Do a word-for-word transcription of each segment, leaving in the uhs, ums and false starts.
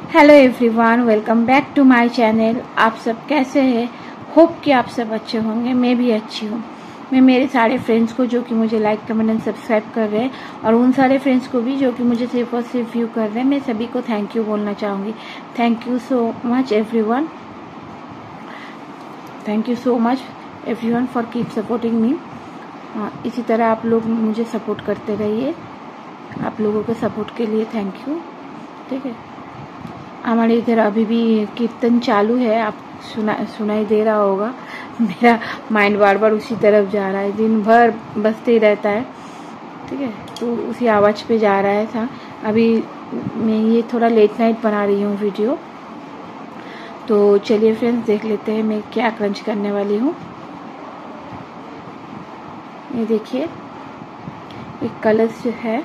Hello everyone, welcome back to my channel. आप सब कैसे हैं? होप कि आप सब अच्छे होंगे। मैं भी अच्छी हूँ। मैं मेरे सारे फ्रेंड्स को जो कि मुझे लाइक कमेंट एंड सब्सक्राइब कर रहे हैं और उन सारे फ्रेंड्स को भी जो कि मुझे सिर्फ और सिर्फ व्यू कर रहे हैं, मैं सभी को थैंक यू बोलना चाहूँगी। Thank you so much everyone, thank you so much everyone for keep supporting me. इसी तरह आप लोग मुझे सपोर्ट करते रहिए। आप लोगों के सपोर्ट के लिए थैंक यू। ठीक है, हमारे इधर अभी भी कीर्तन चालू है, आप सुना सुनाई दे रहा होगा। मेरा माइंड बार बार उसी तरफ जा रहा है, दिन भर बजते ही रहता है। ठीक है, तो उसी आवाज़ पे जा रहा है था। अभी मैं ये थोड़ा लेट नाइट बना रही हूँ वीडियो, तो चलिए फ्रेंड्स देख लेते हैं मैं क्या क्रंच करने वाली हूँ। ये देखिए, एक कलश है,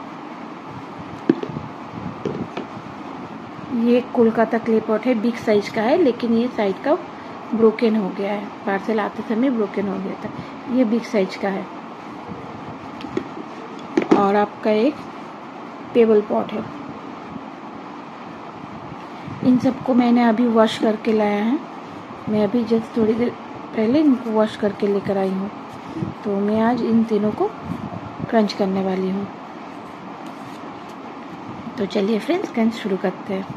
ये कोलकाता क्ले पॉट है, बिग साइज का है, लेकिन ये साइड का ब्रोकन हो गया है, पार्सल आते समय ब्रोकन हो गया था। ये बिग साइज का है। और आपका एक टेबल पॉट है। इन सबको मैंने अभी वॉश करके लाया है। मैं अभी जस्ट थोड़ी देर पहले इनको वॉश करके लेकर आई हूँ। तो मैं आज इन तीनों को क्रंच करने वाली हूँ। तो चलिए फ्रेंड्स क्रंच शुरू करते हैं।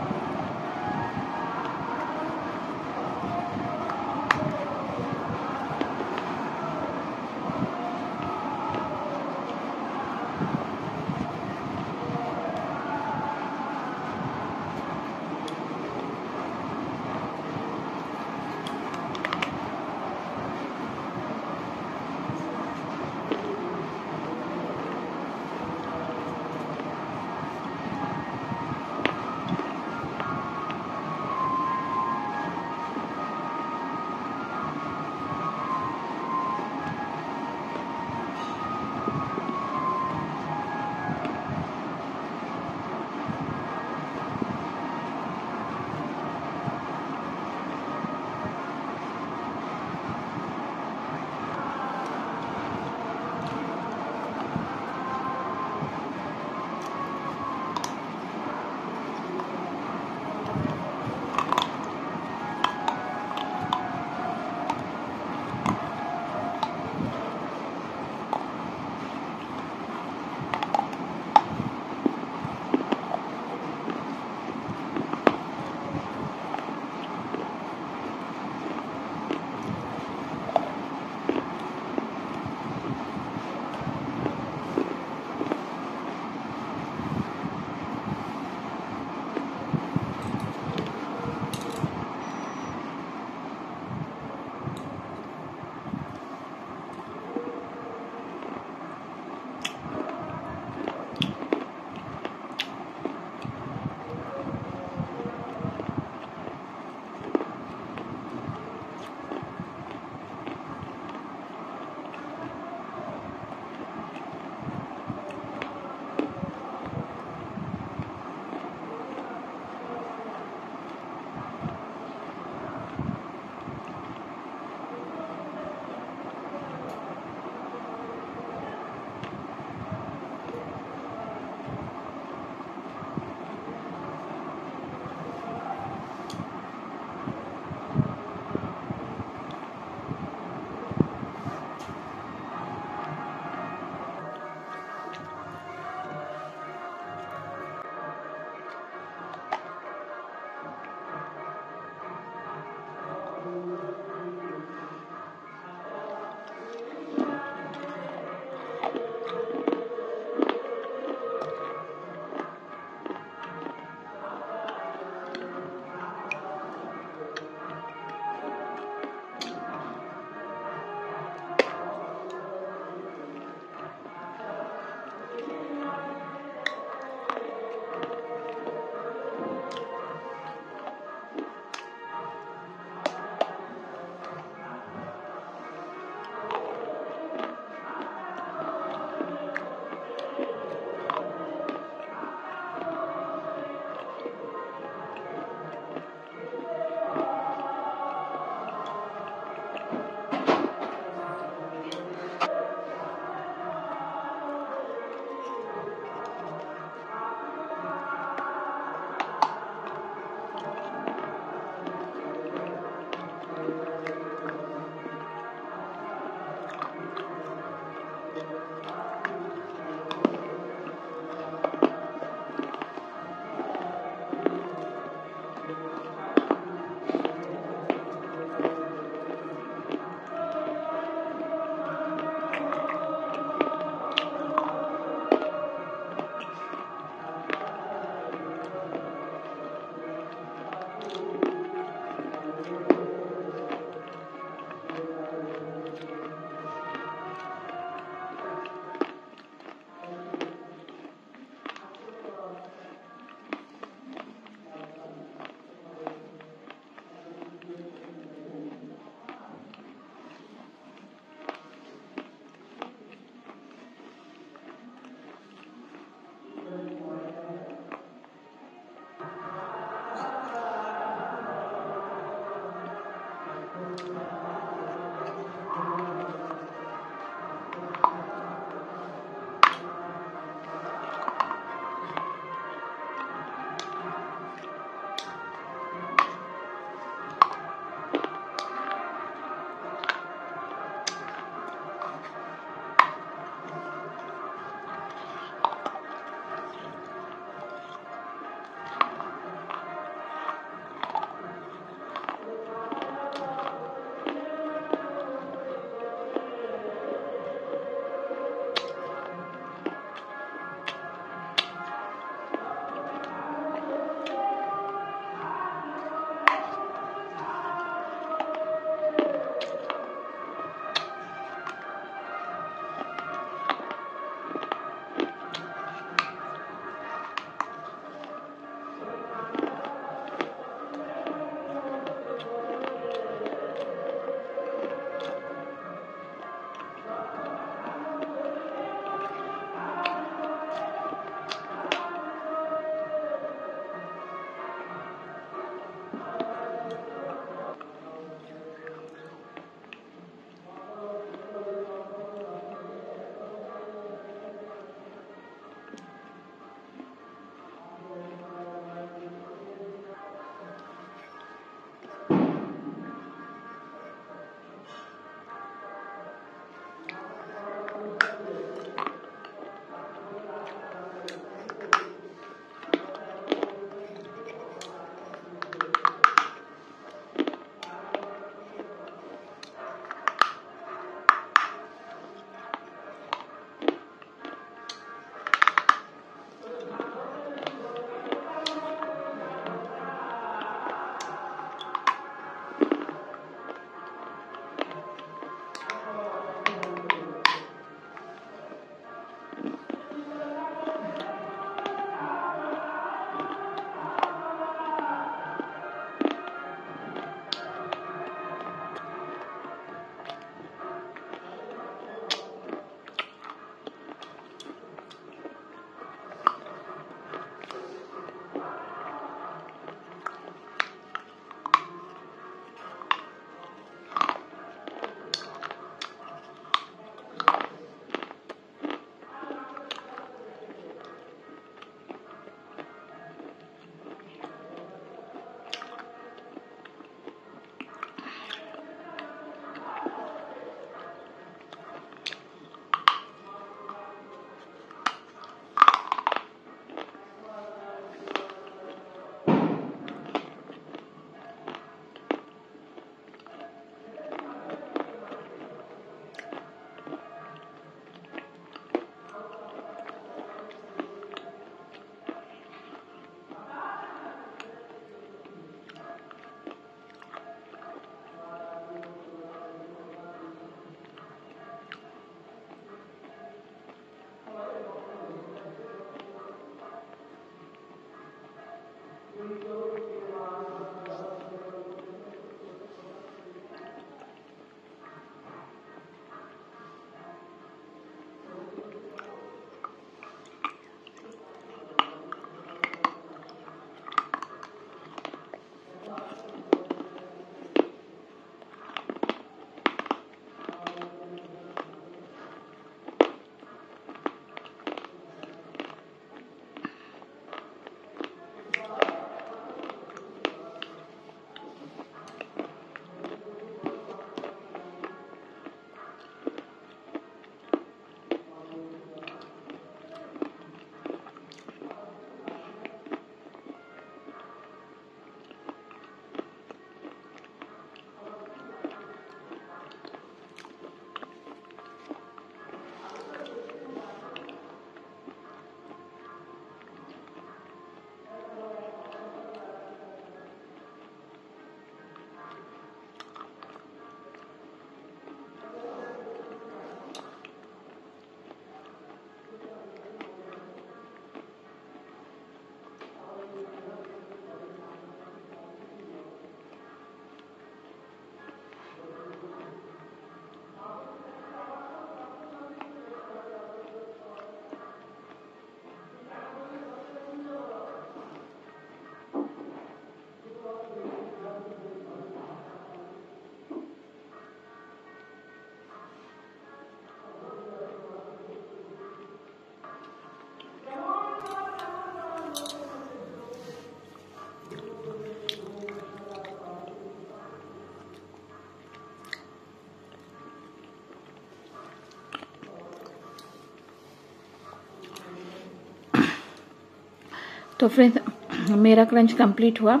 तो फ्रेंड्स मेरा क्रंच कंप्लीट हुआ।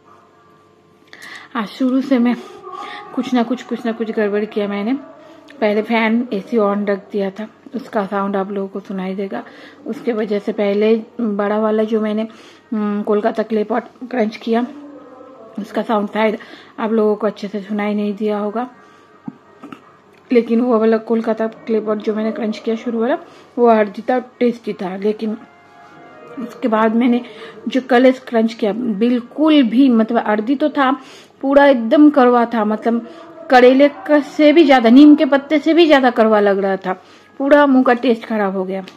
आज शुरू से मैं कुछ ना कुछ कुछ ना कुछ गड़बड़ किया मैंने। पहले फैन एसी ऑन रख दिया था, उसका साउंड आप लोगों को सुनाई देगा। उसके वजह से पहले बड़ा वाला जो मैंने कोलकाता क्ले पॉट क्रंच किया उसका साउंड शायद आप लोगों को अच्छे से सुनाई नहीं दिया होगा, लेकिन वो वाला कोलकाता क्ले पॉट जो मैंने क्रंच किया शुरू वाला वो हर्दी था, टेस्टी था। लेकिन उसके बाद मैंने जो कल क्रंच किया बिल्कुल भी मतलब अर्दी तो था, पूरा एकदम कड़वा था, मतलब करेले का से भी ज्यादा, नीम के पत्ते से भी ज्यादा कड़वा लग रहा था। पूरा मुंह का टेस्ट खराब हो गया,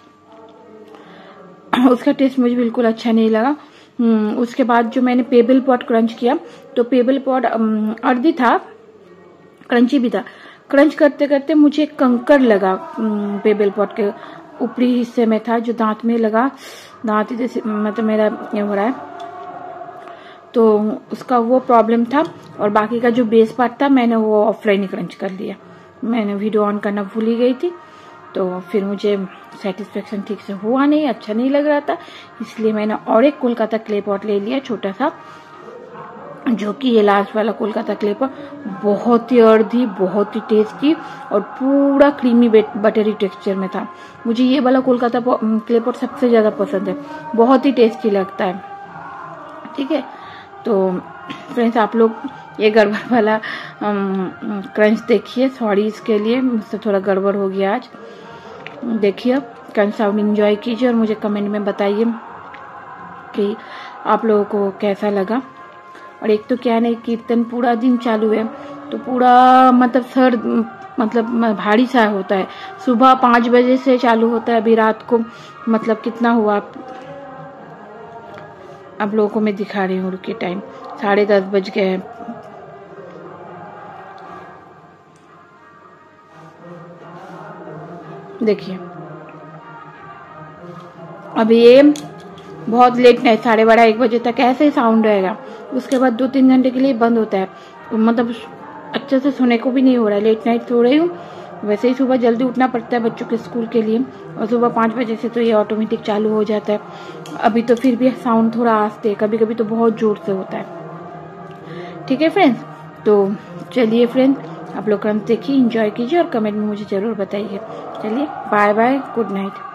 उसका टेस्ट मुझे बिल्कुल अच्छा नहीं लगा। उसके बाद जो मैंने पेबल पॉट क्रंच किया तो पेबल पॉट अर्दी था, क्रंची भी था। क्रंच करते करते मुझे कंकर लगा पेबल पॉट के ऊपरी हिस्से में था, जो दांत में लगा, दांत जैसे मतलब मेरा ये हो रहा है, तो उसका वो प्रॉब्लम था। और बाकी का जो बेस पार्ट था मैंने वो ऑफलाइन ही क्रंच कर लिया। मैंने वीडियो ऑन करना भूल ही गई थी, तो फिर मुझे सेटिस्फेक्शन ठीक से हुआ नहीं, अच्छा नहीं लग रहा था, इसलिए मैंने और एक कोलकाता क्ले पॉट ले लिया छोटा सा, जो कि ये लास्ट वाला कोलकाता क्ले पॉट बहुत ही अर्दी, बहुत ही टेस्टी और पूरा क्रीमी बटरी टेक्सचर में था। मुझे ये वाला कोलकाता क्ले पॉट सबसे ज्यादा पसंद है, बहुत ही टेस्टी लगता है। ठीक है, तो फ्रेंड्स आप लोग ये गड़बड़ वाला क्रंच देखिए, सॉरी इसके लिए, मुझसे थोड़ा गड़बड़ हो गया आज। देखिए क्रंच साउंड एंजॉय कीजिए और मुझे कमेंट में बताइए कि आप लोगों को कैसा लगा। और एक तो क्या नहीं, कीर्तन पूरा दिन चालू है, तो पूरा मतलब सर मतलब भारी सा होता है। सुबह पाँच बजे से चालू होता है, अभी रात को मतलब कितना हुआ आप लोगों को मैं दिखा रही हूँ, रुकिए, टाइम साढ़े दस बज गए हैं। देखिए अभी ये बहुत लेट नाइट, साढ़े बारह एक बजे तक ऐसे ही साउंड रहेगा, उसके बाद दो तीन घंटे के लिए बंद होता है, मतलब अच्छे से सोने को भी नहीं हो रहा है। लेट नाइट सो रही हूँ, वैसे ही सुबह जल्दी उठना पड़ता है बच्चों के स्कूल के लिए, और सुबह पाँच बजे से तो ये ऑटोमेटिक चालू हो जाता है। अभी तो फिर भी साउंड थोड़ा आस्ते है, कभी कभी तो बहुत जोर से होता है। ठीक है फ्रेंड्स, तो चलिए फ्रेंड्स आप लोग क्रंच देखिए, एंजॉय कीजिए और कमेंट में मुझे जरूर बताइए। चलिए बाय बाय, गुड नाइट।